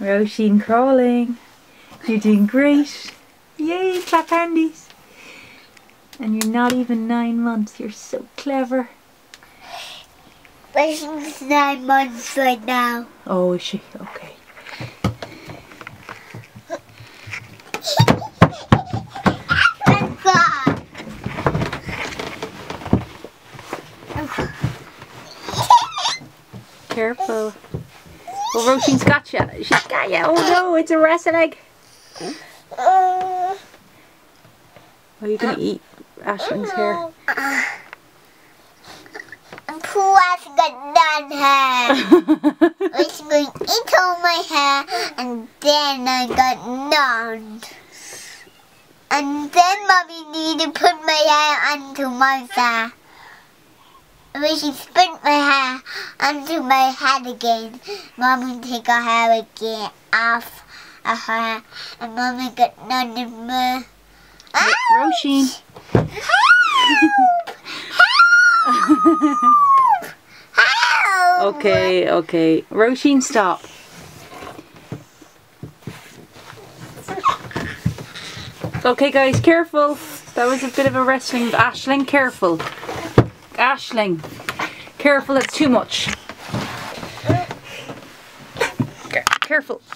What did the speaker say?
Roisin crawling. You're doing great. Yay, clap handies. And you're not even 9 months. You're so clever. Roisin's 9 months right now. Oh, is she? Okay. Careful. Well, Roisin's got you. She's got you. Oh no, it's a resting egg. Are you going to eat Aisling's hair? Who has got done hair? It's going to eat all my hair, and then I got none. And then Mommy needed to put my hair onto my hair. When she spit my hair onto my head again, Mommy take her hair again off of her, and Mommy got none of my. Roisin. Help! Help! Okay. Roisin, stop. Okay, guys, careful. That was a bit of a wrestling. Aisling, careful. Aisling, careful, it's too much. Careful.